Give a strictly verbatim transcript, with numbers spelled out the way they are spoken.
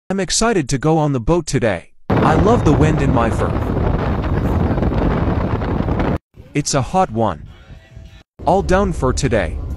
I'm excited to go on the boat today. I love the wind in my fur. It's a hot one. All done for today.